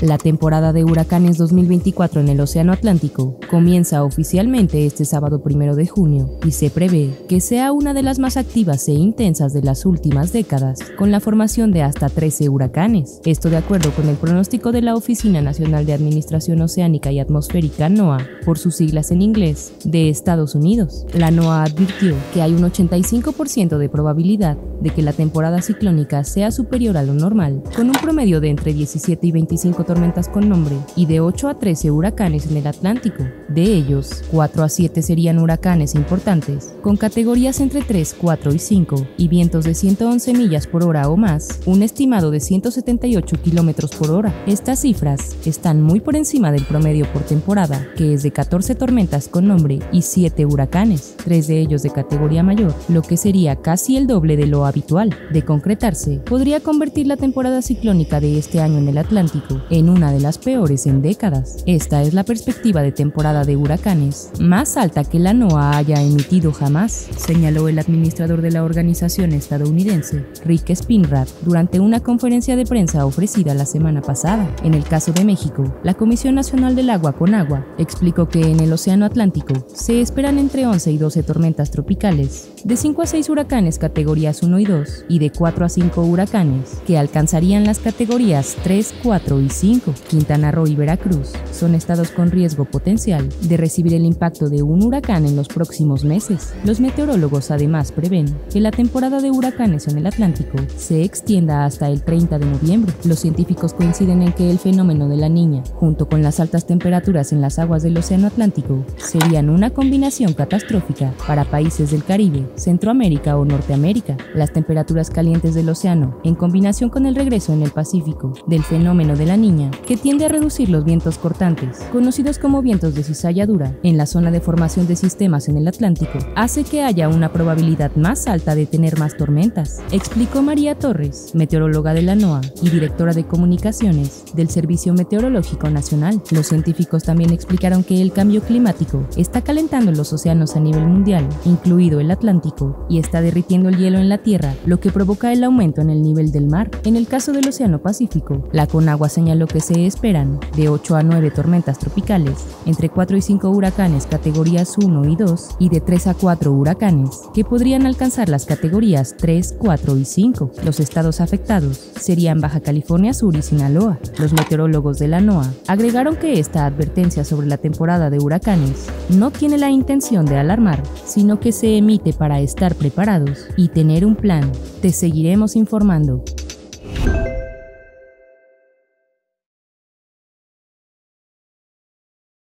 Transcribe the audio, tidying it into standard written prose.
La temporada de huracanes 2024 en el Océano Atlántico comienza oficialmente este sábado 1 de junio y se prevé que sea una de las más activas e intensas de las últimas décadas, con la formación de hasta 13 huracanes. Esto de acuerdo con el pronóstico de la Oficina Nacional de Administración Oceánica y Atmosférica NOAA, por sus siglas en inglés, de Estados Unidos. La NOAA advirtió que hay un 85% de probabilidad de que la temporada ciclónica sea superior a lo normal, con un promedio de entre 17 y 25 tormentas con nombre y de 8 a 13 huracanes en el Atlántico. De ellos, 4 a 7 serían huracanes importantes, con categorías entre 3, 4 y 5 y vientos de 111 millas por hora o más, un estimado de 178 kilómetros por hora. Estas cifras están muy por encima del promedio por temporada, que es de 14 tormentas con nombre y 7 huracanes, 3 de ellos de categoría mayor, lo que sería casi el doble de lo habitual. De concretarse, podría convertir la temporada ciclónica de este año en el Atlántico en una de las peores en décadas. Esta es la perspectiva de temporada de huracanes más alta que la NOAA haya emitido jamás, señaló el administrador de la organización estadounidense, Rick Spinrad, durante una conferencia de prensa ofrecida la semana pasada. En el caso de México, la Comisión Nacional del Agua Conagua explicó que en el Océano Atlántico se esperan entre 11 y 12 tormentas tropicales, de 5 a 6 huracanes categorías 1 y 2 y de 4 a 5 huracanes que alcanzarían las categorías 3, 4 y 5. Quintana Roo y Veracruz son estados con riesgo potencial de recibir el impacto de un huracán en los próximos meses. Los meteorólogos además prevén que la temporada de huracanes en el Atlántico se extienda hasta el 30 de noviembre. Los científicos coinciden en que el fenómeno de la Niña, junto con las altas temperaturas en las aguas del Océano Atlántico, serían una combinación catastrófica para países del Caribe, Centroamérica o Norteamérica. Las temperaturas calientes del océano, en combinación con el regreso en el Pacífico del fenómeno de la Niña, que tiende a reducir los vientos cortantes, conocidos como vientos de cizalladura, en la zona de formación de sistemas en el Atlántico, hace que haya una probabilidad más alta de tener más tormentas, explicó María Torres, meteoróloga de la NOAA y directora de comunicaciones del Servicio Meteorológico Nacional. Los científicos también explicaron que el cambio climático está calentando los océanos a nivel mundial, incluido el Atlántico, y está derritiendo el hielo en la Tierra, lo que provoca el aumento en el nivel del mar. En el caso del Océano Pacífico, la Conagua señaló que se esperan de 8 a 9 tormentas tropicales, entre 4 y 5 huracanes categorías 1 y 2 y de 3 a 4 huracanes que podrían alcanzar las categorías 3, 4 y 5. Los estados afectados serían Baja California Sur y Sinaloa. Los meteorólogos de la NOAA agregaron que esta advertencia sobre la temporada de huracanes no tiene la intención de alarmar, sino que se emite para estar preparados y tener un plan. Te seguiremos informando.